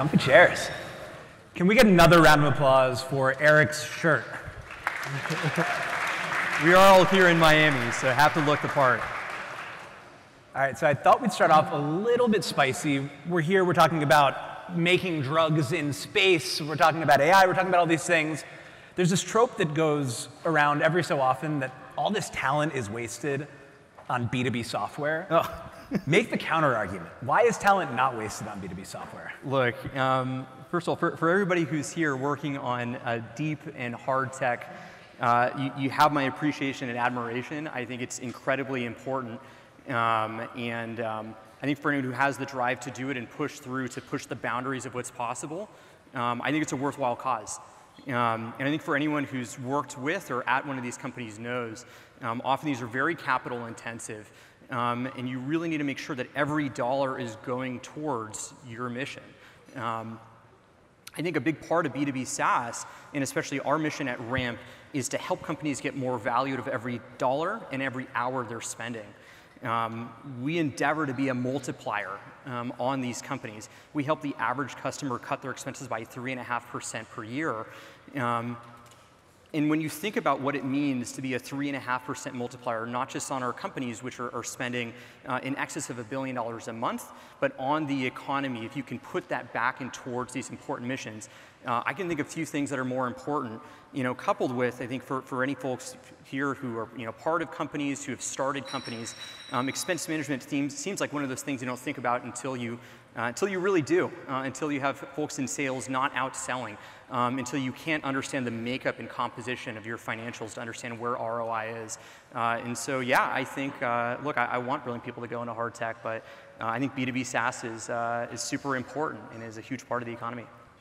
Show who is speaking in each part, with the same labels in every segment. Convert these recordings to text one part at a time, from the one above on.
Speaker 1: Comfy chairs. Can we get another round of applause for Eric's shirt?
Speaker 2: We are all here in Miami, so have to look the part.
Speaker 1: All right, so I thought we'd start off a little bit spicy. We're here, we're talking about making drugs in space, we're talking about AI, we're talking about all these things. There's this trope that goes around every so often that all this talent is wasted on B2B software.
Speaker 2: Oh.
Speaker 1: Make the counter argument. Why is talent not wasted on B2B software?
Speaker 2: Look, first of all, for everybody who's here working on deep and hard tech, you have my appreciation and admiration. I think it's incredibly important. I think for anyone who has the drive to do it and push through to push the boundaries of what's possible, I think it's a worthwhile cause. And I think for anyone who's worked with or at one of these companies knows, often these are very capital intensive. And you really need to make sure that every dollar is going towards your mission. I think a big part of B2B SaaS, and especially our mission at Ramp, is to help companies get more value out of every dollar and every hour they're spending. We endeavor to be a multiplier on these companies. We help the average customer cut their expenses by 3.5% per year. And when you think about what it means to be a 3.5% multiplier, not just on our companies, which are spending in excess of $1 billion a month, but on the economy, if you can put that back in towards these important missions, I can think of a few things that are more important, coupled with, I think for any folks here who are part of companies, who have started companies, expense management seems like one of those things you don't think about until you really do, until you have folks in sales not outselling, until you can't understand the makeup and composition of your financials to understand where ROI is. And so, yeah, I think, look, I want brilliant people to go into hard tech, but I think B2B SaaS is super important and is a huge part of the economy.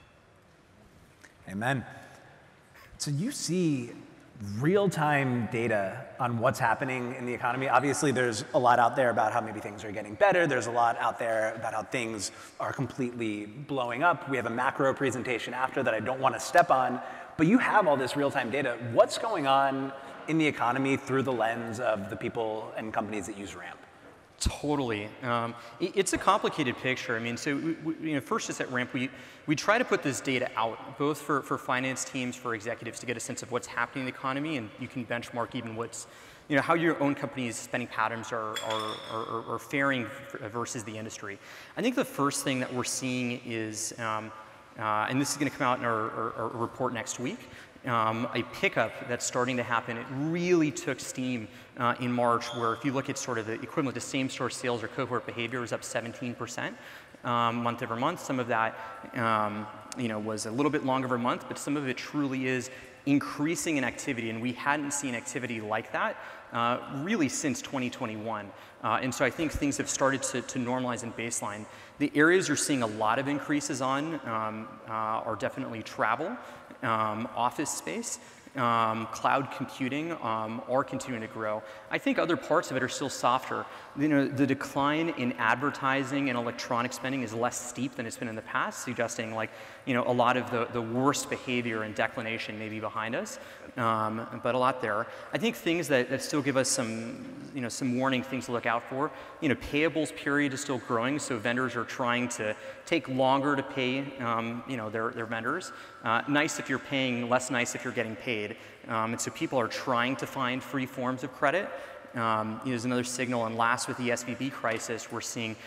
Speaker 1: Amen. So you see real-time data on what's happening in the economy. Obviously, there's a lot out there about how maybe things are getting better. There's a lot out there about how things are completely blowing up. We have a macro presentation after that I don't want to step on, but you have all this real-time data. What's going on in the economy through the lens of the people and companies that use Ramp?
Speaker 2: Totally. It's a complicated picture. I mean, so first just at Ramp, we try to put this data out, both for finance teams, for executives, to get a sense of what's happening in the economy, and you can benchmark even what's, how your own company's spending patterns are faring versus the industry. I think the first thing that we're seeing is, and this is going to come out in our report next week, a pickup that's starting to happen. It really took steam in March, where if you look at sort of the equivalent to same-store sales or cohort behavior is up 17% month over month. Some of that was a little bit longer of a month, but some of it truly is increasing in activity, and we hadn't seen activity like that really since 2021. And so I think things have started to normalize and baseline. The areas you're seeing a lot of increases on are definitely travel, office space, cloud computing are continuing to grow. I think other parts of it are still softer. The decline in advertising and electronic spending is less steep than it's been in the past, suggesting a lot of the worst behavior and declination may be behind us, but a lot there. I think things that still give us some warning things to look out for. Payables period is still growing, so vendors are trying to take longer to pay their vendors. Nice if you're paying, less nice if you're getting paid. And so people are trying to find free forms of credit. There's another signal, and last with the SVB crisis, we're seeing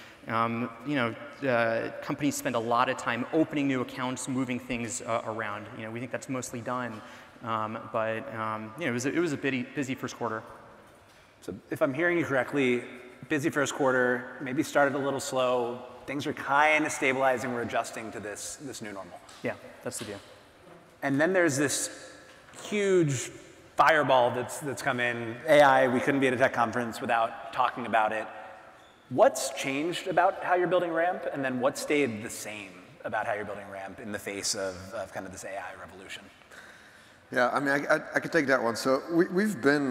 Speaker 2: companies spend a lot of time opening new accounts, moving things around. We think that's mostly done, but it was a busy first quarter.
Speaker 1: So if I'm hearing you correctly, busy first quarter, maybe started a little slow. Things are kind of stabilizing. We're adjusting to this new normal.
Speaker 2: Yeah, that's the deal.
Speaker 1: And then there's this huge fireball that's come in. AI, we couldn't be at a tech conference without talking about it. What's changed about how you're building Ramp, and then what stayed the same about how you're building Ramp in the face of kind of this AI revolution?
Speaker 3: Yeah, I mean, I could take that one. So we've been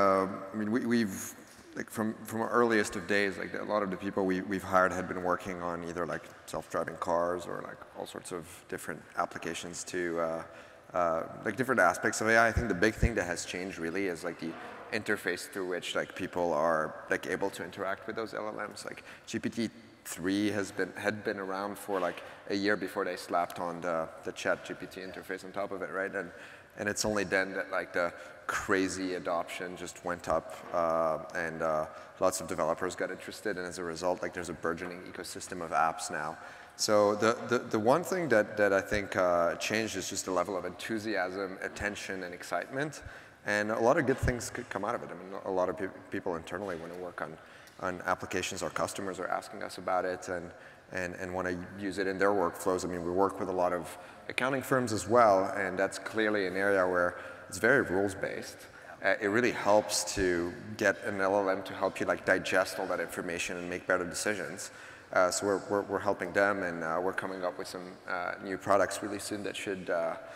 Speaker 3: we've from our earliest of days, a lot of the people we've hired had been working on either self-driving cars or all sorts of different applications to different aspects of AI. I think the big thing that has changed really is the interface through which people are able to interact with those LLMs. GPT-3 had been around for like a year before they slapped on the Chat GPT interface on top of it, right? And it's only then that like the crazy adoption just went up, and lots of developers got interested, and as a result, like there's a burgeoning ecosystem of apps now. So the one thing that I think changed is just the level of enthusiasm, attention, and excitement, and a lot of good things could come out of it. I mean, a lot of people internally want to work on applications. Our customers are asking us about it, and want to use it in their workflows. I mean, we work with a lot of accounting firms as well, and that's clearly an area where it's very rules-based. It really helps to get an LLM to help you like digest all that information and make better decisions. So we're helping them, and we're coming up with some new products really soon that should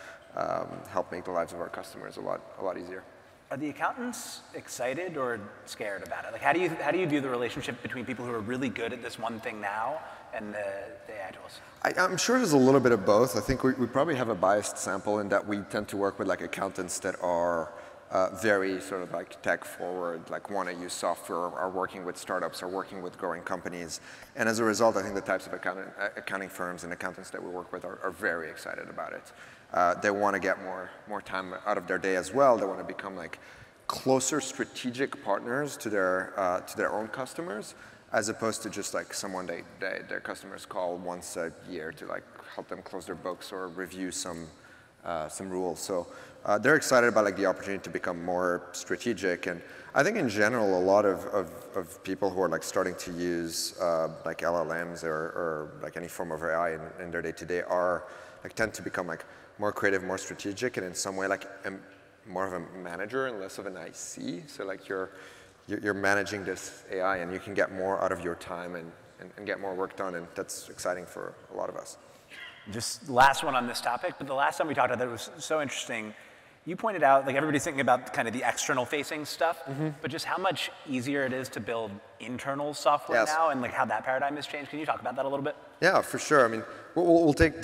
Speaker 3: help make the lives of our customers a lot easier.
Speaker 1: Are the accountants excited or scared about it? Like, how do you view the relationship between people who are really good at this one thing now and the AI tools?
Speaker 3: I'm sure there's a little bit of both. I think we probably have a biased sample in that we tend to work with like accountants that are very sort of like tech forward, like want to use software, are working with startups, are working with growing companies. And as a result, I think the types of accounting firms and accountants that we work with are very excited about it. They want to get more time out of their day as well. They want to become like closer strategic partners to their own customers, as opposed to just like someone their customers call once a year to like help them close their books or review some rules. So they're excited about like the opportunity to become more strategic. And I think in general, a lot of people who are like starting to use like LLMs or like any form of AI in their day-to-day tend to become like more creative, more strategic, and in some way like more of a manager and less of an IC. So like you're managing this AI, and you can get more out of your time and get more work done, and that's exciting for a lot of us.
Speaker 1: Just last one on this topic, but the last time we talked about that, it was so interesting. You pointed out, like everybody's thinking about kind of the external facing stuff, but just how much easier it is to build internal software now, and like how that paradigm has changed. Can you talk about that a little bit?
Speaker 3: Yeah, for sure. I mean, we'll take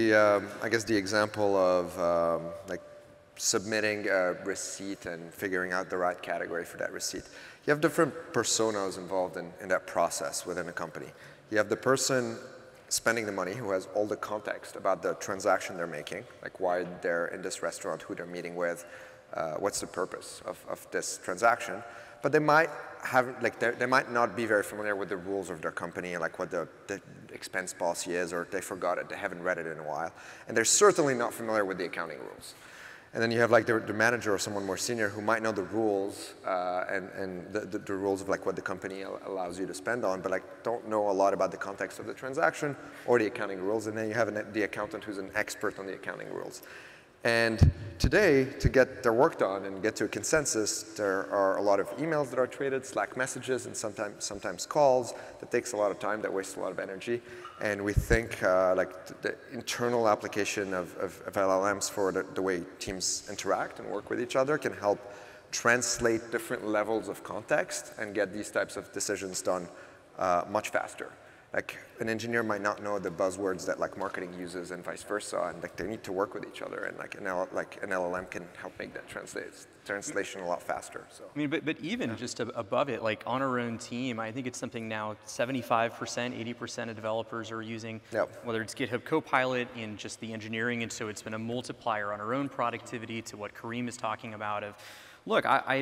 Speaker 3: I guess the example of like submitting a receipt and figuring out the right category for that receipt. You have different personas involved in that process within a company. You have the person spending the money who has all the context about the transaction they're making, like why they're in this restaurant, who they're meeting with, what's the purpose of this transaction. But they might they might not be very familiar with the rules of their company, like what the expense policy is, or they forgot it, they haven't read it in a while. And they're certainly not familiar with the accounting rules. And then you have like the manager or someone more senior who might know the rules and the rules of like what the company allows you to spend on, but like don't know a lot about the context of the transaction or the accounting rules. And then you have the accountant who's an expert on the accounting rules. And today, to get their work done and get to a consensus, there are a lot of emails that are traded, Slack messages, and sometimes calls. That takes a lot of time, that wastes a lot of energy. And we think like the internal application of LLMs for the way teams interact and work with each other can help translate different levels of context and get these types of decisions done much faster. Like an engineer might not know the buzzwords that like marketing uses and vice versa, and like they need to work with each other, and like an LLM can help make that translation a lot faster. So
Speaker 2: I mean, but even just above it, like on our own team, I think it's something now 75%, 80% of developers are using, whether it's GitHub Copilot in just the engineering, and so it's been a multiplier on our own productivity to what Karim is talking about of, look,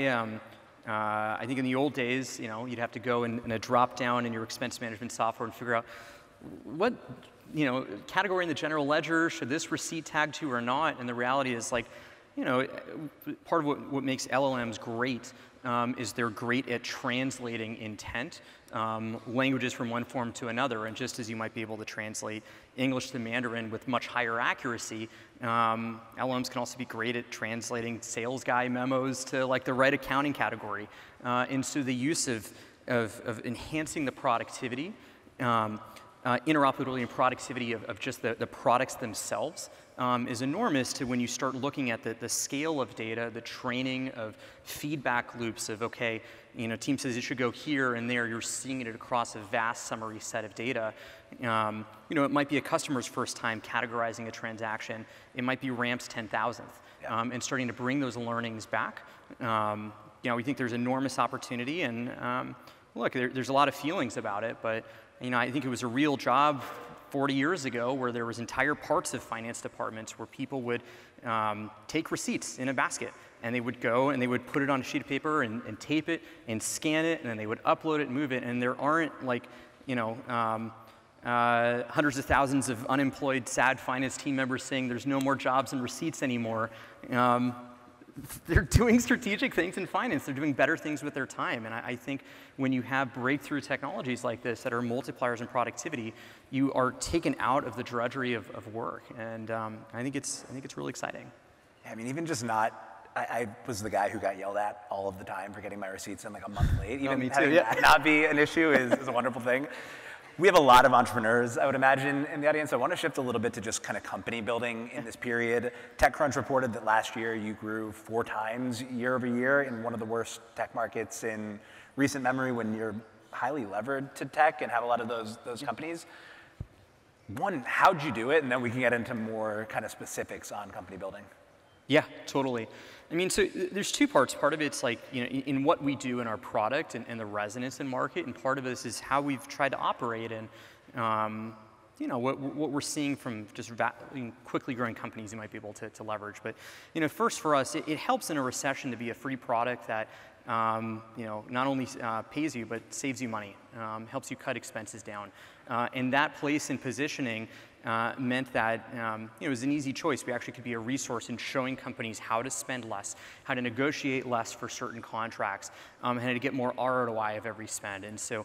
Speaker 2: I think in the old days, you'd have to go in a drop down in your expense management software and figure out what, category in the general ledger, should this receipt tag to or not? And the reality is like, part of what makes LLMs great is they're great at translating intent, languages from one form to another. And just as you might be able to translate English to Mandarin with much higher accuracy, LLMs can also be great at translating sales guy memos to like the right accounting category. And so the use of enhancing the productivity, interoperability and productivity of just the products themselves is enormous to when you start looking at the scale of data, the training of feedback loops of, okay, team says it should go here and there, you're seeing it across a vast summary set of data. It might be a customer's first time categorizing a transaction. It might be Ramp's 10,000th, and starting to bring those learnings back. We think there's enormous opportunity, and look, there's a lot of feelings about it, but I think it was a real job 40 years ago where there was entire parts of finance departments where people would take receipts in a basket, and they would go and they would put it on a sheet of paper and tape it and scan it, and then they would upload it and move it, and there aren't hundreds of thousands of unemployed, sad finance team members saying there's no more jobs and receipts anymore. They're doing strategic things in finance. They're doing better things with their time. And I think when you have breakthrough technologies like this that are multipliers in productivity, you are taken out of the drudgery of work. And I think it's really exciting.
Speaker 1: Yeah, I mean, even just I was the guy who got yelled at all of the time for getting my receipts in like a month late. Even
Speaker 2: me too,
Speaker 1: having
Speaker 2: yeah.
Speaker 1: that not be an issue is a wonderful thing. We have a lot of entrepreneurs, I would imagine, in the audience. I want to shift a little bit to just kind of company building in this period. TechCrunch reported that last year you grew 4 times year over year in one of the worst tech markets in recent memory, when you're highly levered to tech and have a lot of those companies. One, how'd you do it? And then we can get into more kind of specifics on company building.
Speaker 2: Yeah, totally. I mean, so there's 2 parts. Part of it's like, in what we do in our product and the resonance in market, and part of this is how we've tried to operate and, what we're seeing from just quickly growing companies you might be able to leverage. But, first for us, it helps in a recession to be a free product that, not only pays you, but saves you money, helps you cut expenses down. And that place and positioning meant that it was an easy choice. We actually could be a resource in showing companies how to spend less, how to negotiate less for certain contracts, and how to get more ROI of every spend. And so,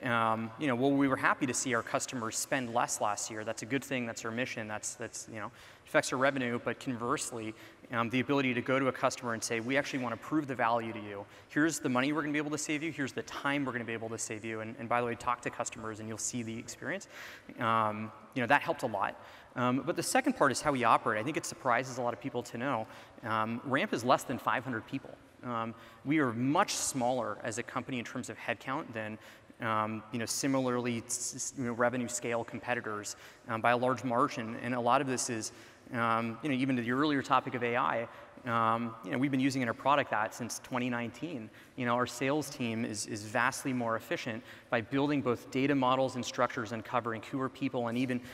Speaker 2: we were happy to see our customers spend less last year. That's a good thing. That's our mission. That's affects our revenue. But conversely, the ability to go to a customer and say, we actually want to prove the value to you. Here's the money we're going to be able to save you. Here's the time we're going to be able to save you. And by the way, talk to customers and you'll see the experience. That helped a lot. But the second part is how we operate. I think it surprises a lot of people to know Ramp is less than 500 people. We are much smaller as a company in terms of headcount than similarly revenue scale competitors by a large margin. And a lot of this is even to the earlier topic of AI, we've been using in our product that since 2019. Our sales team is vastly more efficient by building both data models and structures and covering who are people, and even,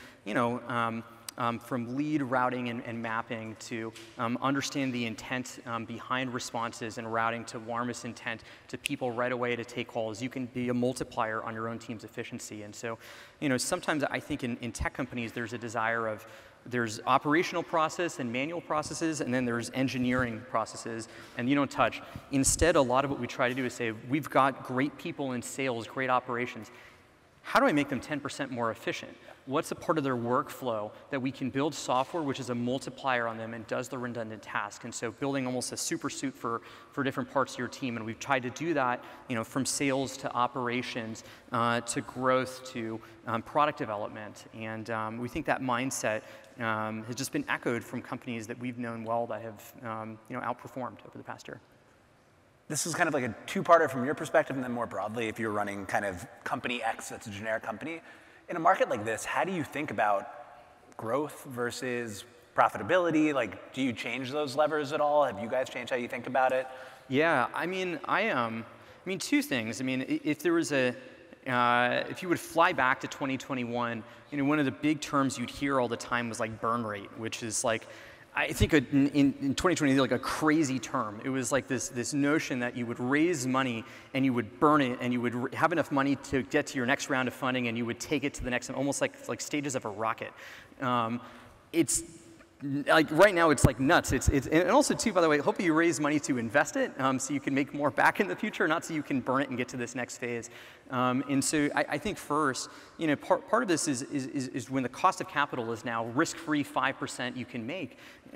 Speaker 2: from lead routing and mapping to understand the intent behind responses and routing to warmest intent to people right away to take calls. You can be a multiplier on your own team's efficiency. And so, sometimes I think in tech companies there's a desire of, there's operational process and manual processes, and then there's engineering processes, and you don't touch. Instead, a lot of what we try to do is say, we've got great people in sales, great operations. How do I make them 10% more efficient? What's a part of their workflow that we can build software which is a multiplier on them and does the redundant task? And so building almost a super suit for different parts of your team. And we've tried to do that, from sales to operations to growth to product development. And we think that mindset has just been echoed from companies that we've known well that have outperformed over the past year.
Speaker 1: This is kind of like a 2-parter from your perspective, and then more broadly, if you're running kind of company X that's a generic company. In a market like this, how do you think about growth versus profitability? Like, do you change those levers at all? Have you guys changed how you think about it?
Speaker 2: Yeah, I mean, 2 things. I mean, if there was if you would fly back to 2021, one of the big terms you'd hear all the time was like burn rate, which is like, I think in 2020, like a crazy term. It was like this notion that you would raise money and you would burn it, and you would have enough money to get to your next round of funding, and you would take it to the next one, almost like stages of a rocket. It's like right now it's like nuts. And also too, by the way, hopefully you raise money to invest it, so you can make more back in the future, not so you can burn it and get to this next phase. And so I think first, part of this is when the cost of capital is now risk-free 5% you can make.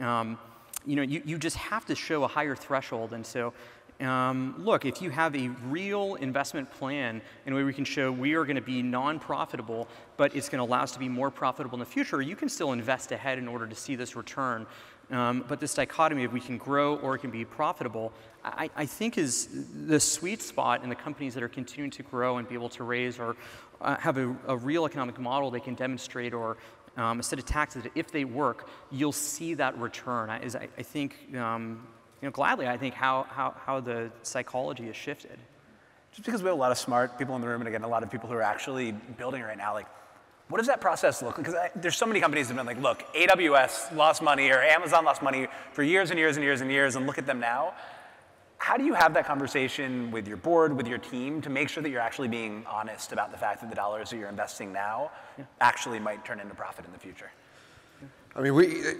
Speaker 2: You just have to show a higher threshold. And so, look, if you have a real investment plan in a way we can show we are going to be non-profitable, but it's going to allow us to be more profitable in the future, you can still invest ahead in order to see this return. But this dichotomy of we can grow or it can be profitable, I think is the sweet spot in the companies that are continuing to grow and be able to raise or have a real economic model they can demonstrate, or a set of taxes that if they work, you'll see that return. I think, gladly, I think how the psychology has shifted.
Speaker 1: just because we have a lot of smart people in the room, and again, a lot of people who are actually building right now, like, what does that process look like? Because there's so many companies that have been like, look, AWS lost money, or Amazon lost money for years and years and years and years, and look at them now. How do you have that conversation with your board, with your team, to make sure that you're actually being honest about the fact that the dollars that you're investing now actually might turn into profit in the future?
Speaker 3: I mean,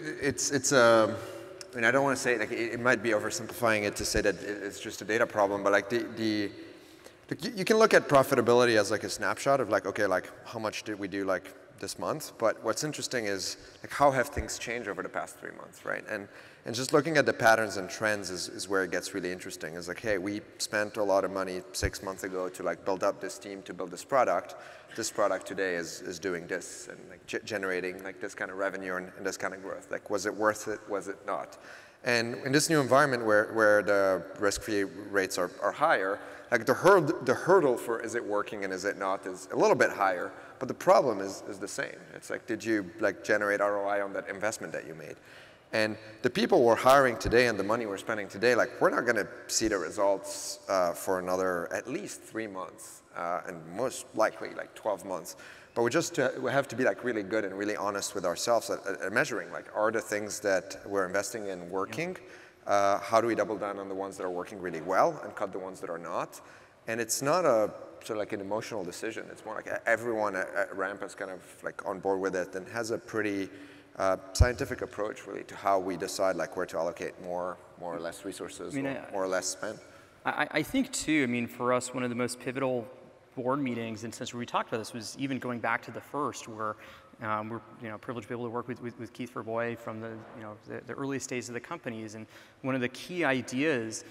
Speaker 3: I mean, I don't want to say, like, it might be oversimplifying it to say that it's just a data problem, but like you can look at profitability as like a snapshot of like, okay, like how much did we do like this month? But what's interesting is like how have things changed over the past 3 months, right? And just looking at the patterns and trends is where it gets really interesting. It's like, hey, we spent a lot of money 6 months ago to like build up this team to build this product. This product today is doing this and like generating like this kind of revenue and this kind of growth. Like, was it worth it? Was it not? And in this new environment where the risk-free rates are higher, like the hurdle for is it working and is it not is a little bit higher, but the problem is the same. It's like, did you like generate ROI on that investment that you made? And the people we're hiring today and the money we're spending today, like we're not going to see the results for another at least 3 months, and most likely like 12 months. But we have to be like really good and really honest with ourselves at measuring, like, are the things that we're investing in working? How do we double down on the ones that are working really well and cut the ones that are not? And it's not a sort of like an emotional decision. It's more like everyone at Ramp is kind of like on board with it and has a pretty scientific approach really to how we decide like where to allocate more or less resources, more or less spend.
Speaker 2: I think too, I mean, for us, one of the most pivotal board meetings, and since we talked about this, was even going back to the first, where we're privileged to be able to work with Keith Verboy from the earliest days of the companies, and one of the key ideas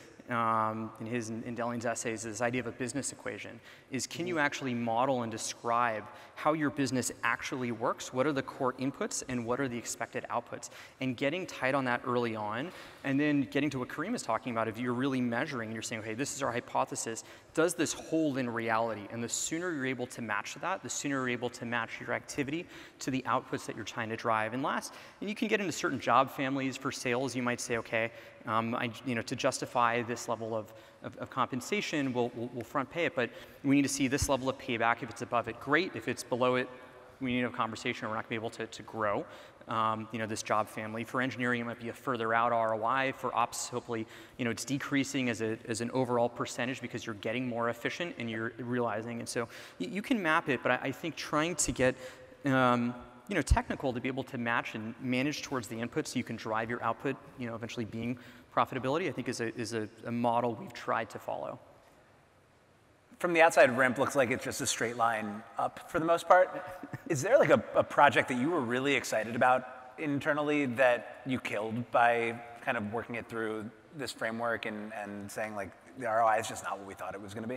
Speaker 2: in Delling's essays, this idea of a business equation, is can you actually model and describe how your business actually works? What are the core inputs and what are the expected outputs? And getting tight on that early on, and then getting to what Karim is talking about, if you're really measuring and you're saying, okay, this is our hypothesis, does this hold in reality? And the sooner you're able to match that, the sooner you're able to match your activity to the outputs that you're trying to drive. And last, you can get into certain job families for sales. You might say, okay, to justify this level of compensation, we'll front pay it, but we need to see this level of payback. If it's above it, great. If it's below it, we need to have a conversation, or we're not going to be able to grow this job family. For engineering, it might be a further out ROI. For ops, hopefully, it's decreasing as an overall percentage because you're getting more efficient and you're realizing. And so you can map it, but I think trying to get technical to be able to match and manage towards the input so you can drive your output, eventually being profitability, I think is a model we've tried to follow.
Speaker 1: From the outside, Ramp looks like it's just a straight line up for the most part. Is there like a project that you were really excited about internally that you killed by kind of working it through this framework and saying like the ROI is just not what we thought it was going to be?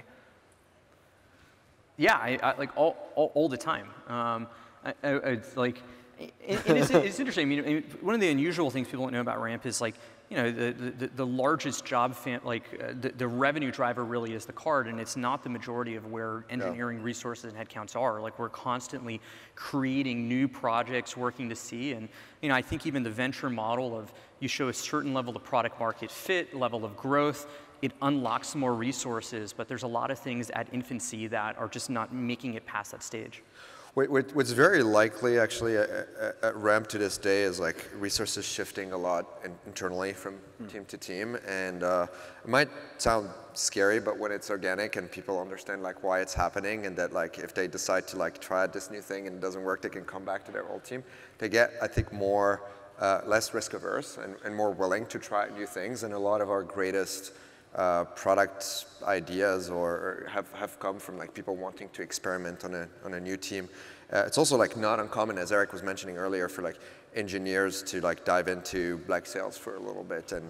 Speaker 2: Yeah, I like all the time. It's like, it's interesting. I mean, one of the unusual things people don't know about Ramp is like, the largest job, the revenue driver really is the card, and it's not the majority of where engineering resources and headcounts are. Like, we're constantly creating new projects, working to see, and I think even the venture model of you show a certain level of product market fit, level of growth, it unlocks more resources, but there's a lot of things at infancy that are just not making it past that stage.
Speaker 3: What's very likely, actually, at Ramp to this day is like resources shifting a lot internally from team to team, and it might sound scary, but when it's organic and people understand like why it's happening, and that like if they decide to like try this new thing and it doesn't work, they can come back to their old team. They get, I think, less risk averse and more willing to try new things, and a lot of our greatest product ideas or have come from like people wanting to experiment on a new team. It's also like not uncommon, as Eric was mentioning earlier, for like engineers to like dive into like sales for a little bit and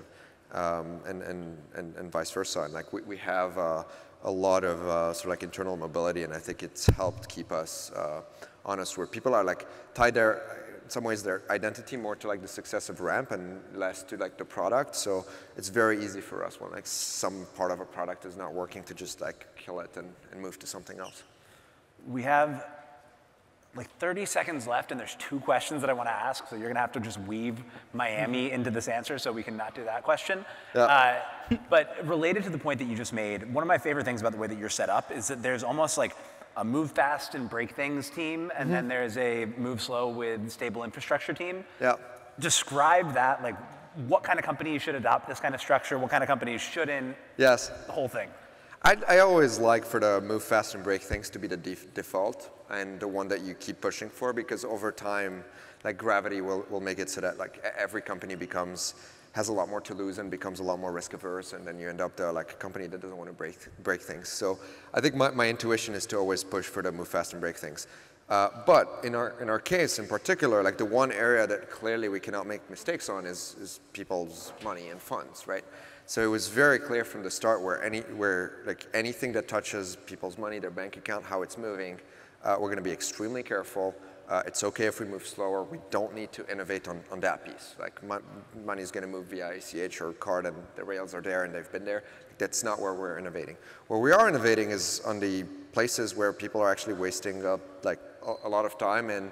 Speaker 3: vice versa. And like we have a lot of sort of like internal mobility, and I think it's helped keep us honest, where people are like tied there. In some ways, their identity more to like the success of Ramp and less to like the product. So it's very easy for us when like some part of a product is not working to just like kill it and move to something else.
Speaker 1: We have like 30 seconds left, and there's 2 questions that I want to ask, so you're going to have to just weave Miami into this answer so we can not do that question.
Speaker 3: Yeah.
Speaker 1: But related to the point that you just made, one of my favorite things about the way that you're set up is that there's almost like a move fast and break things team, and then there's a move slow with stable infrastructure team.
Speaker 3: Yeah.
Speaker 1: Describe that, like what kind of companies should adopt this kind of structure, what kind of companies shouldn't,
Speaker 3: Yes.
Speaker 1: the whole thing.
Speaker 3: I always like for the move fast and break things to be the default and the one that you keep pushing for, because over time, like gravity will make it so that like every company has a lot more to lose and becomes a lot more risk averse, and then you end up like a company that doesn't want to break things. So I think my intuition is to always push for the move fast and break things. But in our case in particular, like the one area that clearly we cannot make mistakes on is people's money and funds, right? So it was very clear from the start where like anything that touches people's money, their bank account, how it's moving, we're going to be extremely careful. It's okay if we move slower. We don't need to innovate on that piece. Like money is going to move via ACH or card, and the rails are there and they've been there. That's not where we're innovating. Where we are innovating is on the places where people are actually wasting like a lot of time, and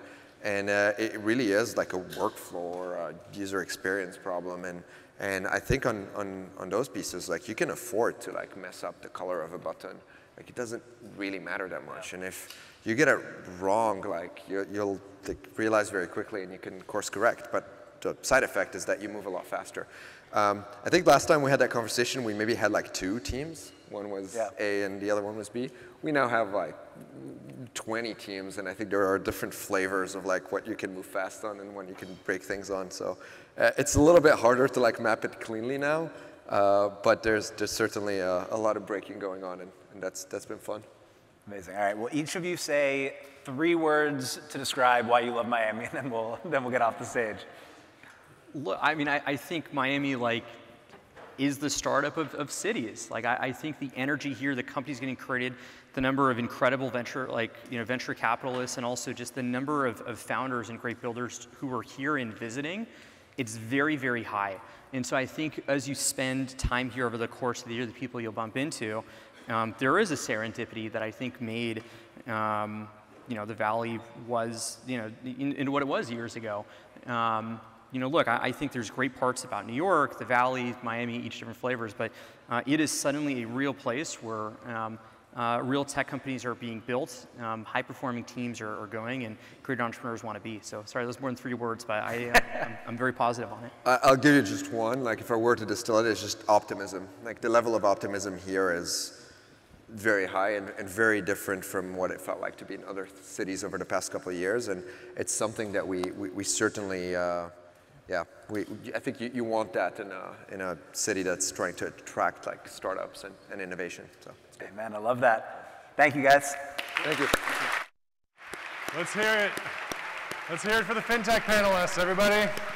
Speaker 3: it really is like a workflow or a user experience problem. And I think on those pieces, like you can afford to like mess up the color of a button. Like it doesn't really matter that much. And if you get it wrong, like you'll like, realize very quickly, and you can course correct. But the side effect is that you move a lot faster. I think last time we had that conversation, we maybe had like 2 teams. One was A and the other one was B. We now have like 20 teams, and I think there are different flavors of like what you can move fast on and when you can break things on. So it's a little bit harder to like map it cleanly now, but there's certainly a lot of breaking going on, and that's been fun.
Speaker 1: Amazing. All right. Well, each of you say 3 words to describe why you love Miami, and then we'll get off the stage.
Speaker 2: Look, I mean, I think Miami like is the startup of cities. Like I think the energy here, the companies getting created, the number of incredible venture capitalists, and also just the number of founders and great builders who are here and visiting, it's very, very high. And so I think as you spend time here over the course of the year, the people you'll bump into, there is a serendipity that I think made the Valley was into what it was years ago. Look, I think there's great parts about New York, the Valley, Miami, each different flavors, but it is suddenly a real place where real tech companies are being built, high-performing teams are going, and great entrepreneurs want to be. So sorry, those more than 3 words, but I'm very positive on it.
Speaker 3: I'll give you just one. Like if I were to distill it, it's just optimism. Like the level of optimism here is very high and very different from what it felt like to be in other cities over the past couple of years, and it's something that we certainly. I think you want that in a city that's trying to attract like startups and innovation. So,
Speaker 1: hey, man, I love that. Thank you, guys.
Speaker 3: Thank you.
Speaker 4: Let's hear it. Let's hear it for the FinTech panelists, everybody.